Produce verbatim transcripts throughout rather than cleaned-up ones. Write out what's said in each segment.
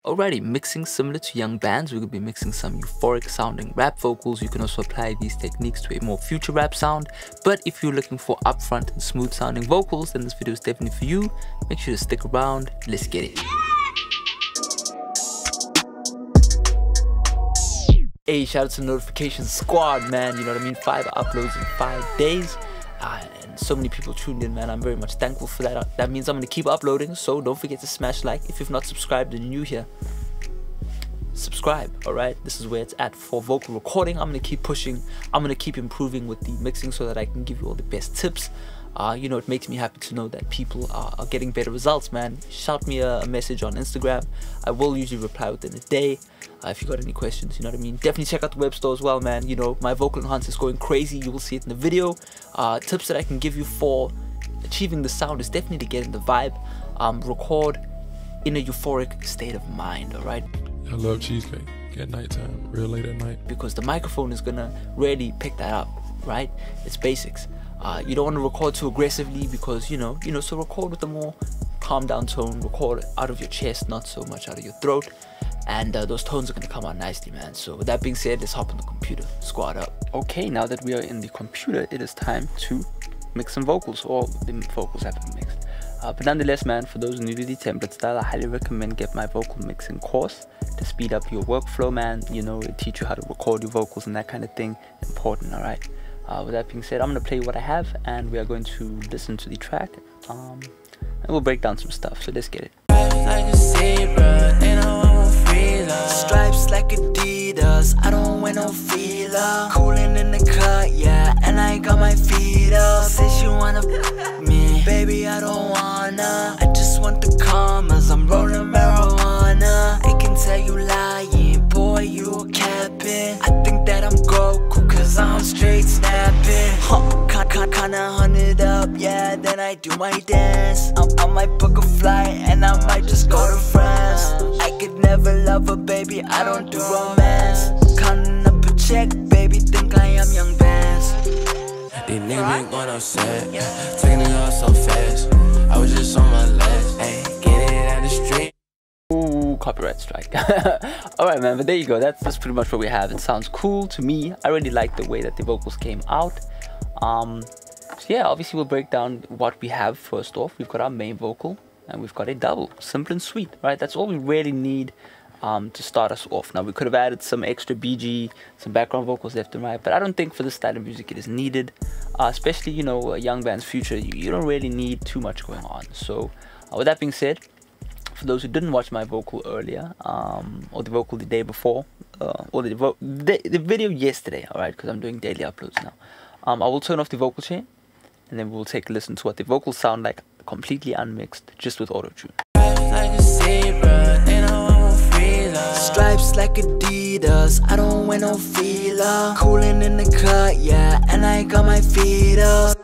Alrighty, mixing similar to young bands, we could be mixing some euphoric sounding rap vocals. You can also apply these techniques to a more future rap sound. But if you're looking for upfront and smooth sounding vocals, then this video is definitely for you. Make sure to stick around. Let's get it. Hey, shout out to the notification squad, man. You know what I mean? Five uploads in five days. Uh, and so many people tuned in, man. I'm very much thankful for that. Uh, that means I'm going to keep uploading. So don't forget to smash like. If you've not subscribed and you're new here, subscribe, alright? This is where it's at for vocal recording. I'm going to keep pushing. I'm going to keep improving with the mixing so that I can give you all the best tips. Uh, you know, it makes me happy to know that people are, are getting better results, man. Shout me a, a message on Instagram. I will usually reply within a day. Uh, if you got any questions, you know what I mean? Definitely check out the web store as well, man. You know, my vocal enhancer is going crazy. You will see it in the video. Uh, tips that I can give you for achieving the sound is definitely to get in the vibe. Um, record in a euphoric state of mind, alright? I love cheesecake at nighttime, real late at night. Because the microphone is gonna really pick that up, right? It's basics. Uh, you don't want to record too aggressively because, you know, you know, so record with a more calm down tone. Record out of your chest, not so much out of your throat. And uh, those tones are going to come out nicely, man. So with that being said, let's hop on the computer, squad up. Okay, now that we are in the computer, it is time to mix some vocals. All the vocals have been mixed. Uh, but nonetheless, man, for those new to the template style, I highly recommend get my vocal mixing course to speed up your workflow, man. You know, it teach you how to record your vocals and that kind of thing. Important, all right? Uh, with that being said, I'm going to play what I have and we are going to listen to the track um, and we'll break down some stuff. So let's get it. Like a zebra, they know I won't feel her. Stripes like Adidas, I don't wear no feeler. Cooling in the cut, yeah, and I got my feet up. Say she wanna me, baby, I don't wanna. I just want the commas, I'm rolling marijuana. I can tell you lying, boy, you a capping. I think that I'm Goku, cause I'm straight snapping. Huh, kinda hunted up, yeah, then I do my dance. I, I might book a flight and I might just go to France. I could never love a baby, I don't do romance. Counting up a check, baby, think I am Young Vance. These niggas ain't going upset, taking it all so fast. I was just on my last, ayy, get it out the street. Ooh, copyright strike. Alright, man, but there you go. That's, that's pretty much what we have. It sounds cool to me. I really like the way that the vocals came out. Um, so yeah, obviously we'll break down what we have first off. We've got our main vocal and we've got a double. Simple and sweet, right? That's all we really need um, to start us off. Now, we could have added some extra B G, some background vocals left and right, but I don't think for this style of music it is needed. Uh, especially, you know, a young band's future, you, you don't really need too much going on. So, uh, with that being said, for those who didn't watch my vocal earlier, um, or the vocal the day before, uh, or the, vo the, the video yesterday, alright, because I'm doing daily uploads now. Um, I will turn off the vocal chain and then we'll take a listen to what the vocals sound like completely unmixed, just with auto-tune. Like a zebra, they know I won't feel her. Stripes like Adidas, I don't wear no feeler. Cooling in the cut, yeah, and I got my feet up.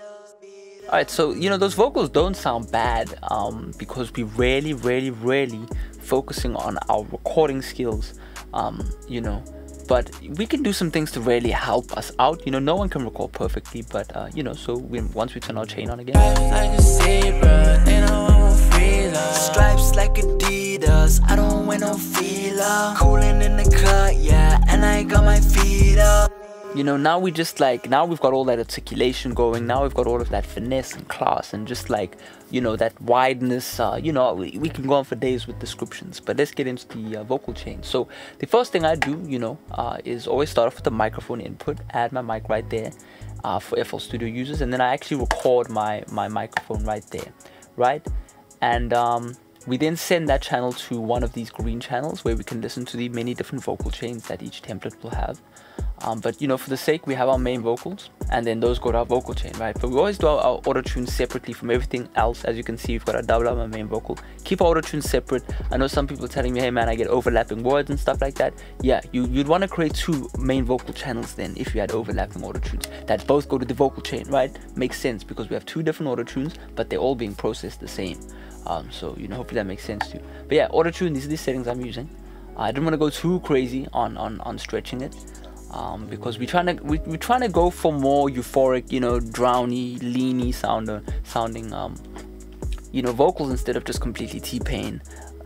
Alright, so, you know, those vocals don't sound bad um, because we really, really, really focusing on our recording skills, um, you know. But we can do some things to really help us out. You know, no one can record perfectly, but, uh, you know, so we, once we turn our chain on again. Like a zebra, they know I won't feel her. Stripes like Adidas, I don't wear no feeler. Cooling in the cut, yeah, and I got my feet up. You know, now we just like, now we've got all that articulation going. Now we've got all of that finesse and class and just like, you know, that wideness. Uh, you know, we, we can go on for days with descriptions, but let's get into the uh, vocal chain. So the first thing I do, you know, uh, is always start off with the microphone input, add my mic right there uh, for F L Studio users. And then I actually record my, my microphone right there, right? And um, we then send that channel to one of these green channels where we can listen to the many different vocal chains that each template will have. Um, but, you know, for the sake, we have our main vocals, and then those go to our vocal chain, right? But we always do our, our auto-tune separately from everything else. As you can see, we've got our double up, our main vocal. Keep our auto-tune separate. I know some people are telling me, hey, man, I get overlapping words and stuff like that. Yeah, you, you'd want to create two main vocal channels then if you had overlapping auto-tunes that both go to the vocal chain, right? Makes sense because we have two different auto-tunes, but they're all being processed the same. Um, so, you know, hopefully that makes sense to you. But yeah, auto-tune, these are the settings I'm using. Uh, I didn't want to go too crazy on, on, on stretching it. Um, because we're trying to we, we're trying to go for more euphoric, you know, drowny, leany sound, sounding, um, you know, vocals instead of just completely T-Pain,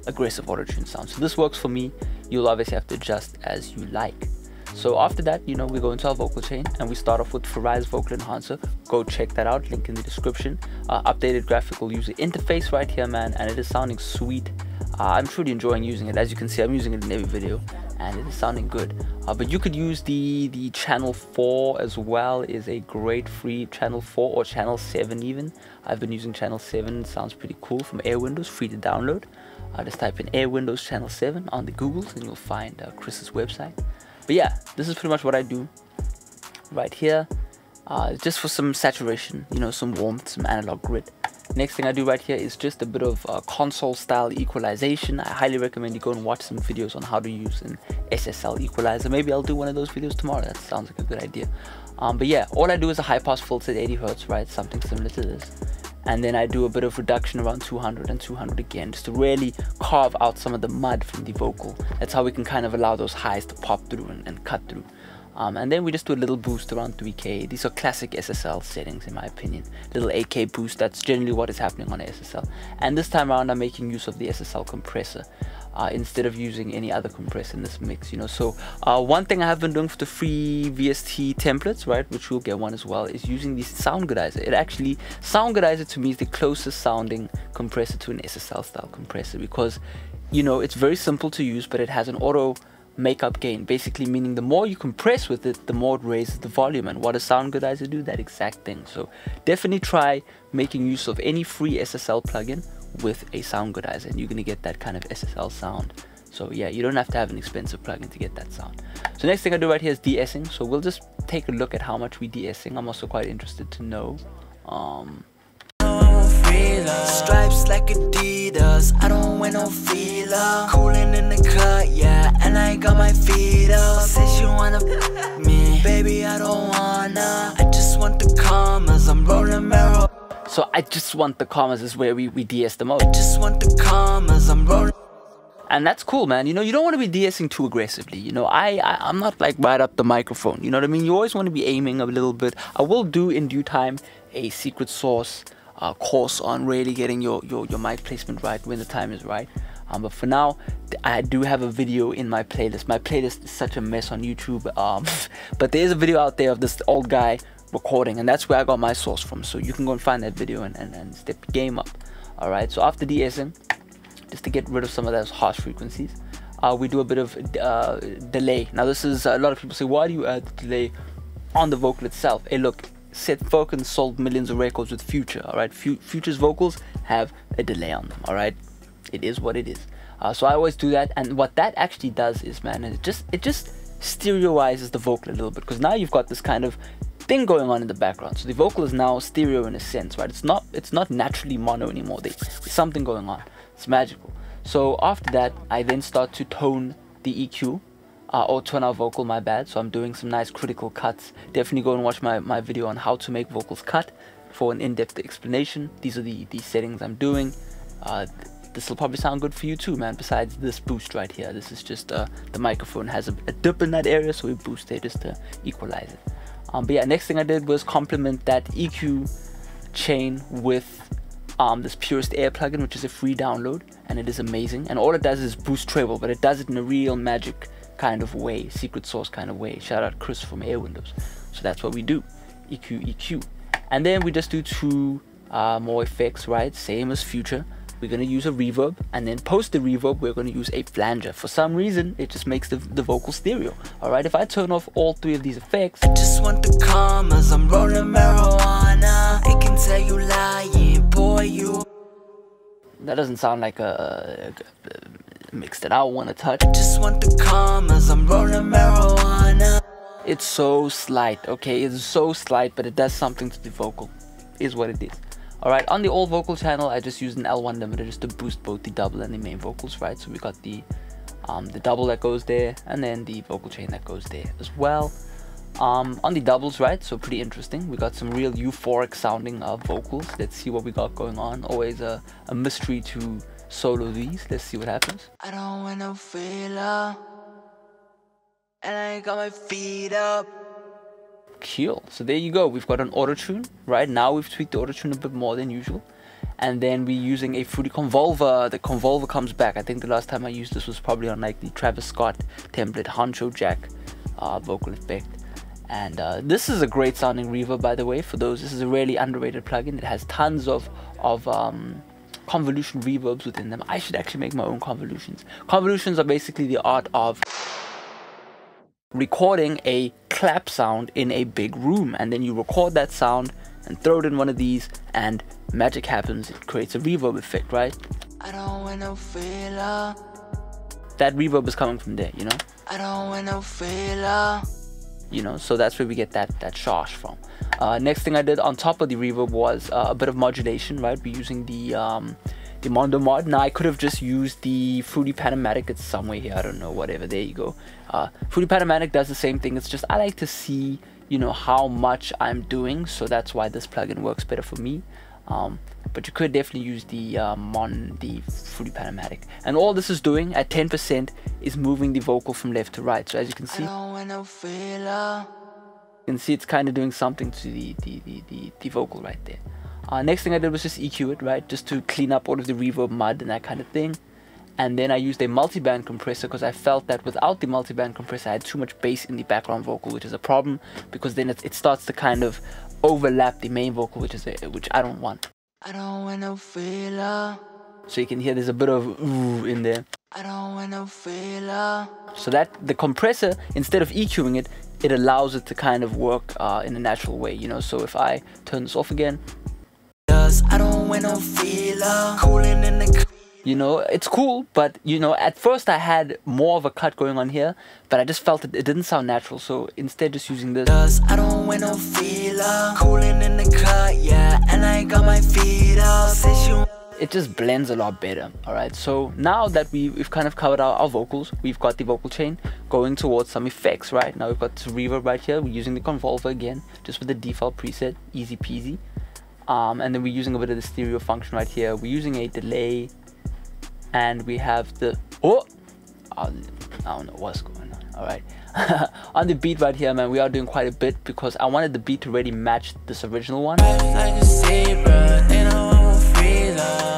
aggressive auto-tune sound. So this works for me. You'll obviously have to adjust as you like. So after that, you know, we go into our vocal chain and we start off with Farise Vocal Enhancer. Go check that out, link in the description. Uh, updated graphical user interface right here, man, and it is sounding sweet. Uh, I'm truly enjoying using it. As you can see, I'm using it in every video and it is sounding good. Uh, but you could use the, the channel four as well. It is a great free channel four or channel seven even. I've been using channel seven, it sounds pretty cool, from Air Windows, free to download. Uh, just type in Air Windows channel seven on the Googles and you'll find uh, Chris's website. But yeah, this is pretty much what I do right here, uh, just for some saturation, you know, some warmth, some analog grit. Next thing I do right here is just a bit of uh, console style equalization. I highly recommend you go and watch some videos on how to use an S S L equalizer. Maybe I'll do one of those videos tomorrow. That sounds like a good idea. Um, but yeah, all I do is a high pass filter at eighty hertz, right? Something similar to this. And then I do a bit of reduction around two hundred and two hundred again, just to really carve out some of the mud from the vocal. That's how we can kind of allow those highs to pop through and, and cut through. Um, and then we just do a little boost around three K. These are classic S S L settings in my opinion. Little eight K boost, that's generally what is happening on S S L. And this time around I'm making use of the S S L compressor uh, instead of using any other compressor in this mix, you know. So uh, one thing I have been doing for the free V S T templates, right, which you'll get one as well, is using the Soundgoodizer. It actually, Soundgoodizer to me is the closest sounding compressor to an S S L style compressor because, you know, it's very simple to use, but it has an auto makeup gain, basically meaning the more you compress with it, the more it raises the volume. And what does Soundgoodizer do? That exact thing. So definitely try making use of any free S S L plugin with a Soundgoodizer and you're going to get that kind of S S L sound. So yeah, you don't have to have an expensive plugin to get that sound. So next thing I do right here is de-essing. So we'll just take a look at how much we de-essing. I'm also quite interested to know. Um, Stripes like Adidas, I don't wear no fila. Cooling in the cut, yeah, and I got my feet up. Says you wanna me, baby, I don't wanna. I just want the commas, I'm rolling barrel. So I just want the commas is where we, we de-ess the most. I just want the commas, I'm rolling. And that's cool, man. You know, you don't want to be de-essing too aggressively. You know, I, I, I'm not like right up the microphone. You know what I mean? You always want to be aiming a little bit. I will do in due time a secret sauce uh, course on really getting your, your, your mic placement right when the time is right. Um, but for now, I do have a video in my playlist. My playlist is such a mess on YouTube. Um, but there is a video out there of this old guy recording, and that's where I got my source from. So you can go and find that video and, and, and step your game up. Alright, so after de-essing, just to get rid of some of those harsh frequencies, uh, we do a bit of uh, delay. Now this is, a lot of people say, why do you add the delay on the vocal itself? Hey look, Seth Falken sold millions of records with Future, alright? Future's vocals have a delay on them, alright? It is what it is. Uh, so I always do that, and what that actually does is, man, it just it just stereoizes the vocal a little bit, because now you've got this kind of thing going on in the background. So the vocal is now stereo in a sense, right? It's not it's not naturally mono anymore. There's something going on. It's magical. So after that, I then start to tone the E Q, uh, or tone our vocal, my bad. So I'm doing some nice critical cuts. Definitely go and watch my, my video on how to make vocals cut for an in-depth explanation. These are the, the settings I'm doing. Uh, this will probably sound good for you too, man, besides this boost right here. This is just, uh, the microphone has a, a dip in that area, so we boost it just to equalize it. Um, but yeah, next thing I did was complement that E Q chain with um, this Purest Air plugin, which is a free download, and it is amazing. And all it does is boost treble, but it does it in a real magic kind of way, secret sauce kind of way. Shout out Chris from Air Windows. So that's what we do, E Q, E Q. And then we just do two uh, more effects, right? Same as Future. We're going to use a reverb, and then post the reverb, we're going to use a flanger. For some reason, it just makes the, the vocal stereo. Alright, if I turn off all three of these effects, I just want the commas, I'm rolling marijuana. It can tell you lying, boy, you. That doesn't sound like a, a mix that I want to touch. I just want the commas, I'm rolling marijuana. It's so slight, okay? It's so slight, but it does something to the vocal. Is what it is. Alright, on the all vocal channel, I just used an L one limiter just to boost both the double and the main vocals, right? So we got the um, the double that goes there, and then the vocal chain that goes there as well. Um, on the doubles, right? So pretty interesting. We got some real euphoric sounding uh, vocals. Let's see what we got going on. Always a, a mystery to solo these. Let's see what happens. I don't want no filler, and I got my feet up. Cool. So there you go. We've got an auto-tune, right? Now we've tweaked the auto-tune a bit more than usual. And then we're using a Fruity Convolver. The Convolver comes back. I think the last time I used this was probably on like the Travis Scott template Honcho Jack uh, vocal effect. And uh, this is a great sounding reverb, by the way. For those, this is a really underrated plugin. It has tons of of um, convolution reverbs within them. I should actually make my own convolutions. Convolutions are basically the art of recording a clap sound in a big room, and then you record that sound and throw it in one of these, and magic happens. It creates a reverb effect, right? I don't want no filler. That reverb is coming from there, you know. I don't want no filler. You know, so that's where we get that that charge from. Uh, next thing I did on top of the reverb was uh, a bit of modulation, right? We're using the um, the Mondo Mod. Now I could have just used the Fruity Panamatic. It's somewhere here, I don't know, whatever. There you go. Uh, Fruity Panamatic does the same thing. It's just I like to see, you know, how much I'm doing, so that's why this plugin works better for me. Um, but you could definitely use the um, on the Fruity Panamatic, and all this is doing at ten percent is moving the vocal from left to right. So as you can see, I don't want no filler. you can see it's kind of doing something to the the, the, the, the vocal right there. Uh, next thing I did was just E Q it, right, just to clean up all of the reverb mud and that kind of thing. And then I used a multiband compressor because I felt that without the multiband compressor I had too much bass in the background vocal, which is a problem because then it, it starts to kind of overlap the main vocal, which is a, which I don't want. I don't want no filler. So you can hear there's a bit of ooh in there. I don't want no filler. So that the compressor, instead of EQing it, it allows it to kind of work uh, in a natural way, you know. So if I turn this off again, I don't want no filler. Cooling in the, you know, it's cool, but you know, at first I had more of a cut going on here, but I just felt it, it didn't sound natural. So instead, just using this. I don't want no filler. Cooling in the cut, yeah, and I got my feet up. Since you, it just blends a lot better. All right, so now that we, we've kind of covered our, our vocals, we've got the vocal chain going towards some effects, right? Now we've got this reverb right here. We're using the Convolver again, just with the default preset, easy peasy. Um, and then we're using a bit of the stereo function right here. We're using a delay, and we have the oh, I don't know what's going on. All right, on the beat right here, man, we are doing quite a bit because I wanted the beat to really match this original one. like a zebra, and I want freedom.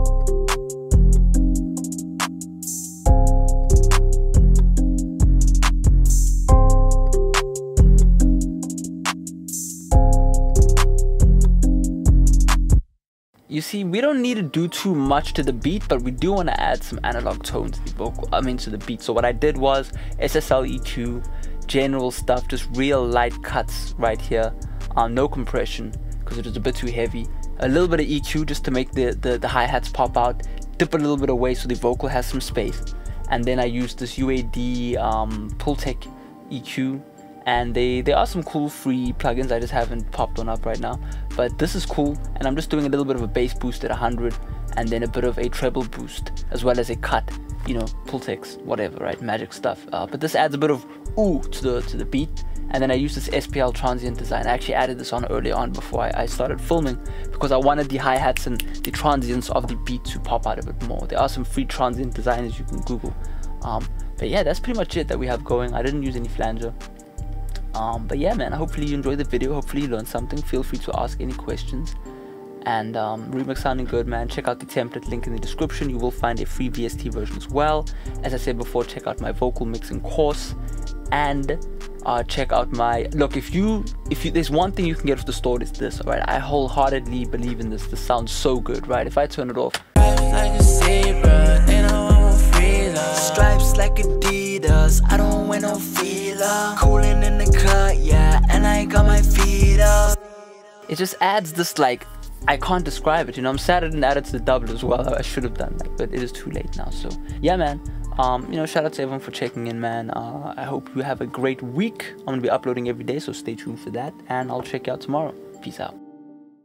You see, we don't need to do too much to the beat, but we do want to add some analog tone to the vocal, I mean to the beat. So what I did was S S L E Q, general stuff, just real light cuts right here. Um, no compression because it was a bit too heavy. A little bit of E Q just to make the, the, the hi-hats pop out. Dip a little bit away so the vocal has some space. And then I used this U A D um, Pultec E Q. And they, there are some cool free plugins, I just haven't popped one up right now. But this is cool, and I'm just doing a little bit of a bass boost at one hundred, and then a bit of a treble boost, as well as a cut, you know, Pultecs, whatever, right, magic stuff. Uh, but this adds a bit of ooh to the, to the beat. And then I used this S P L transient design. I actually added this on early on before I, I started filming, because I wanted the hi-hats and the transients of the beat to pop out a bit more. There are some free transient designers you can Google. Um, but yeah, that's pretty much it that we have going. I didn't use any flanger. Um, but yeah, man, hopefully you enjoyed the video. Hopefully you learned something. Feel free to ask any questions. And um, Remix sounding good, man. Check out the template link in the description. You will find a free V S T version as well. As I said before, check out my vocal mixing course, and uh, check out my look. If you, if you, there's one thing you can get off the store, it's this. All right, I wholeheartedly believe in this. This sounds so good, right? If I turn it off, like a zebra, and I want freedom. Stripes like Adidas, I don't wear no filler. Cooling in the cut, yeah, and I got my feet up. it just adds this, like, I can't describe it, you know. I'm sad I didn't add it to the double as well. I should have done that, but it is too late now. So yeah, man, um you know, shout out to everyone for checking in, man. uh I hope you have a great week. I'm gonna be uploading every day, so stay tuned for that, and I'll check you out tomorrow. Peace out.